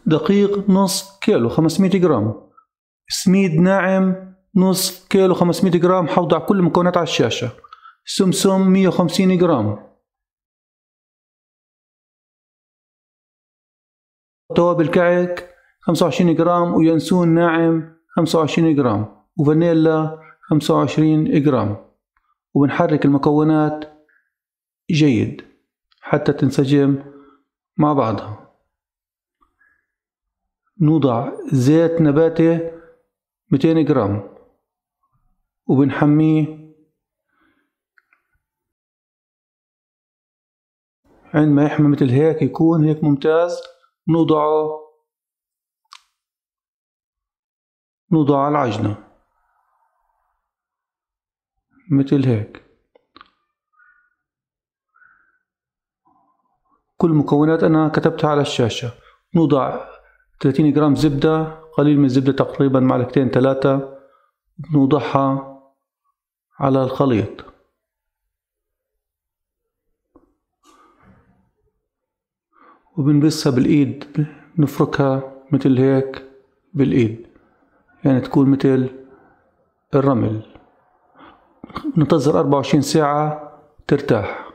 دقيق نص كيلو 500 جرام، سميد ناعم نص كيلو 500 جرام. حوضع كل المكونات على الشاشة. سمسم 150 جرام، توابل كعك 25 جرام، وينسون ناعم 25 جرام، وفانيلا 25 جرام. وبنحرك المكونات جيد حتى تنسجم مع بعضها. نوضع زيت نباتي 200 جرام وبنحميه. عندما يحمى مثل هيك يكون هيك ممتاز، نوضعه على العجنة مثل هيك. كل المكونات أنا كتبتها على الشاشة. نوضع 30 جرام زبدة، قليل من الزبدة تقريبا معلقتين 3، نوضعها على الخليط. وبنبسها بالإيد، نفركها مثل هيك بالإيد، يعني تكون مثل الرمل. ننتظر 24 ساعة ترتاح.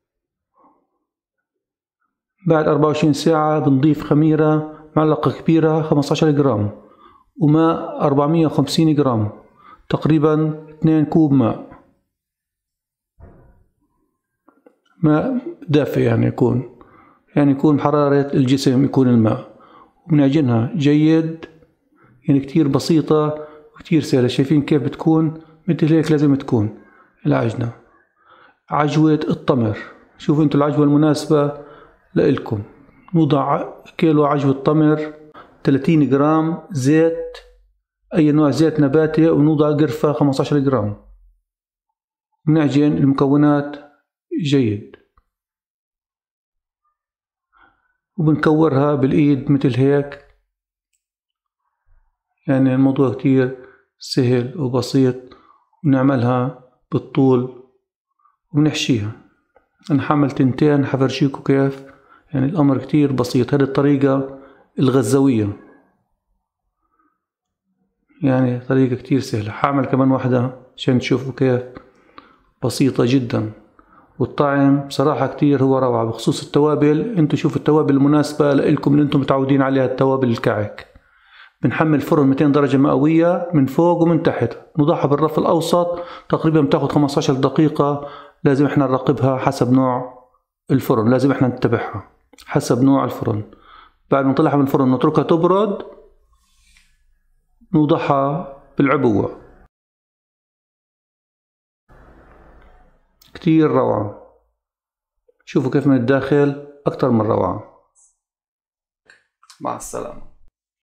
بعد 24 ساعة بنضيف خميرة معلقة كبيرة 15 جرام، وماء 450 جرام، تقريبا 2 كوب ماء دافئ، يعني يكون حرارة الجسم يكون الماء. وبنعجنها جيد، يعني كتير بسيطة وكتير سهلة. شايفين كيف بتكون؟ مثل هيك لازم تكون العجنة. عجوة التمر، شوفوا انتوا العجوة المناسبة لإلكم. نوضع كيلو عجوة تمر، 30 جرام زيت، أي نوع زيت نباتي، ونوضع قرفة 15 جرام. نعجن المكونات جيد وبنكورها بالإيد مثل هيك. يعني الموضوع كتير سهل وبسيط، ونعملها بالطول وبنحشيها. أنا حمل تنتين حفرجيكم كيف، يعني الأمر كتير بسيط. هذه الطريقة الغزاوية، يعني طريقة كتير سهلة. حاعمل كمان واحدة عشان تشوفوا كيف بسيطة جدا، والطعم بصراحة كتير هو روعة. بخصوص التوابل، انتوا شوفوا التوابل المناسبة لإلكم اللي انتم متعودين عليها، التوابل الكعك. بنحمل فرن 200 درجة مئوية من فوق ومن تحت، نضعها بالرف الأوسط، تقريبا بتاخد 15 دقيقة. لازم احنا نراقبها حسب نوع الفرن، لازم احنا نتبعها حسب نوع الفرن. بعد ما نطلعها من الفرن نتركها تبرد، نوضعها بالعبوة. كتير روعة. شوفوا كيف من الداخل أكتر من روعة. مع السلامة.